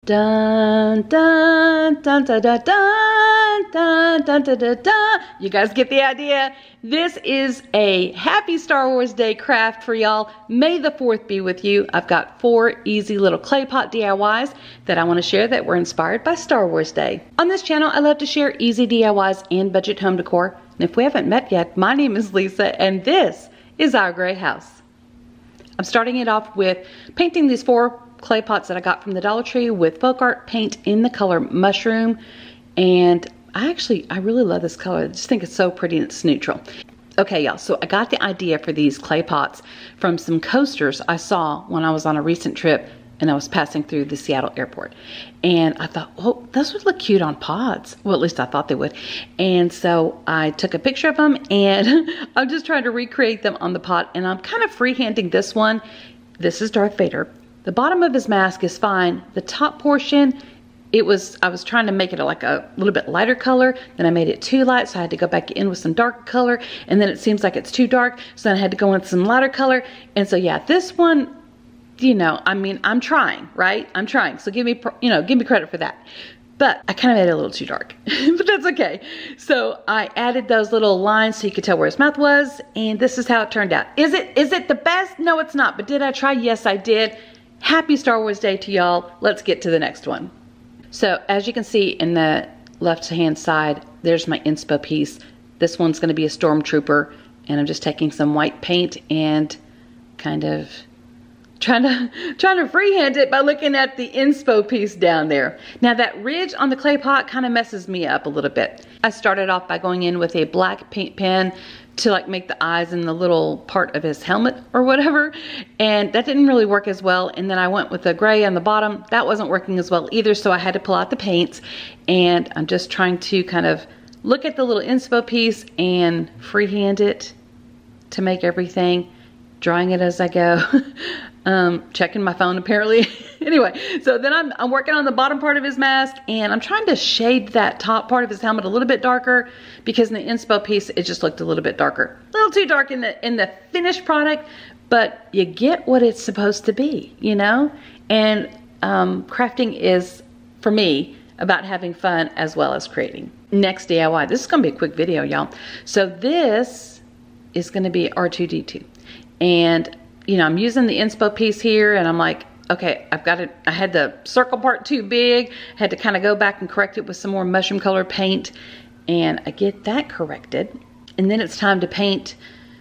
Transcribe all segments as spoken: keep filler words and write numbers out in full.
Dun, dun, dun, dun, dun, dun, dun, dun, dun, dun, dun. You guys get the idea? This is a happy Star Wars Day craft for y'all. May the fourth be with you. I've got four easy little clay pot D I Ys that I want to share that were inspired by Star Wars Day. On this channel, I love to share easy D I Ys and budget home decor. And if we haven't met yet, my name is Lisa and this is our gray house. I'm starting it off with painting these four clay pots that I got from the Dollar Tree with folk art paint in the color Mushroom. And I actually, I really love this color. I just think it's so pretty and it's neutral. Okay, y'all, so I got the idea for these clay pots from some coasters I saw when I was on a recent trip and I was passing through the Seattle airport. And I thought, oh, those would look cute on pots. Well, at least I thought they would. And so I took a picture of them and I'm just trying to recreate them on the pot. And I'm kind of freehanding this one. This is Darth Vader. The bottom of his mask is fine. The top portion, it was, I was trying to make it like a little bit lighter color. Then I made it too light, so I had to go back in with some dark color. And then it seems like it's too dark, so then I had to go in with some lighter color. And so yeah, this one, you know, I mean, I'm trying, right? I'm trying. So give me, you know, give me credit for that. But I kind of made it a little too dark, but that's okay. So I added those little lines so you could tell where his mouth was. And this is how it turned out. Is it, is it the best? No, it's not. But did I try? Yes, I did. Happy Star Wars Day to y'all. Let's get to the next one. So as you can see in the left hand side, there's my inspo piece. This one's going to be a stormtrooper, and I'm just taking some white paint and kind of trying to trying to freehand it by looking at the inspo piece down there. Now that ridge on the clay pot kind of messes me up a little bit. I started off by going in with a black paint pen to like make the eyes in the little part of his helmet or whatever, and that didn't really work as well. And then I went with the gray on the bottom. That wasn't working as well either, so I had to pull out the paints, and I'm just trying to kind of look at the little inspo piece and freehand it to make everything, drawing it as I go. um, checking my phone apparently. Anyway, so then I'm, I'm working on the bottom part of his mask, and I'm trying to shade that top part of his helmet a little bit darker, because in the inspo piece it just looked a little bit darker. A little too dark in the in the finished product, but you get what it's supposed to be, you know? And um, crafting is, for me, about having fun as well as creating. Next D I Y. This is gonna be a quick video, y'all. So this is gonna be R two D two. And you know, I'm using the inspo piece here, and I'm like, okay, I've got it. I had the circle part too big. Had to kind of go back and correct it with some more mushroom color paint, and I get that corrected. And then it's time to paint.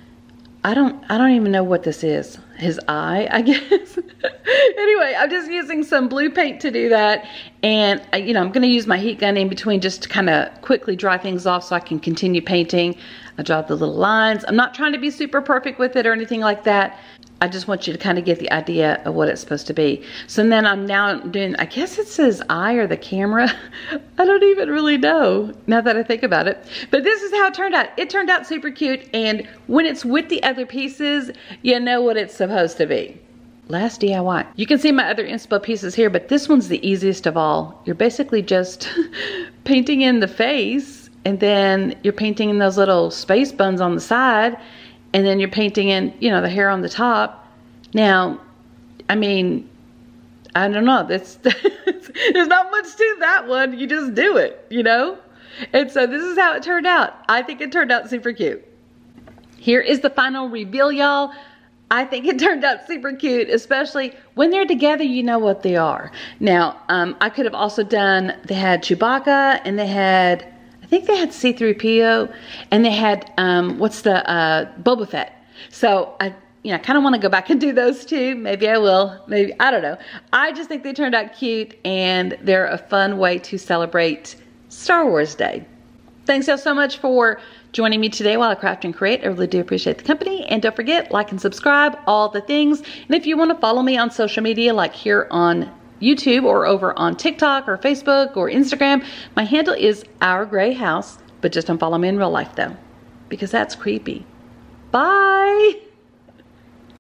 I don't, I don't even know what this is. His eye, I guess. Anyway, I'm just using some blue paint to do that, and I, you know, I'm going to use my heat gun in between just to kind of quickly dry things off so I can continue painting. I draw the little lines. I'm not trying to be super perfect with it or anything like that. I just want you to kind of get the idea of what it's supposed to be. So then I'm now doing, I guess it's his eye or the camera. I don't even really know now that I think about it. But this is how it turned out. It turned out super cute, and when it's with the other pieces, you know what it's supposed to be. Last D I Y. You can see my other inspo pieces here, but this one's the easiest of all. You're basically just painting in the face, and then you're painting in those little space buns on the side, and then you're painting in, you know, the hair on the top. Now, I mean, I don't know. That's, there's not much to that one. You just do it, you know? And so this is how it turned out. I think it turned out super cute. Here is the final reveal, y'all. I think it turned out super cute, especially when they're together, you know what they are. Now, um, I could have also done, they had Chewbacca, and they had, I think they had C three P O, and they had, um, what's the, uh, Boba Fett. So I, you know, I kind of want to go back and do those too. Maybe I will, maybe, I don't know. I just think they turned out cute, and they're a fun way to celebrate Star Wars Day. Thanks so, so much for joining me today while I craft and create. I really do appreciate the company. And don't forget, like and subscribe, all the things. And if you want to follow me on social media, like here on YouTube or over on TikTok or Facebook or Instagram, my handle is Our Gray House, but just don't follow me in real life though, because that's creepy. Bye.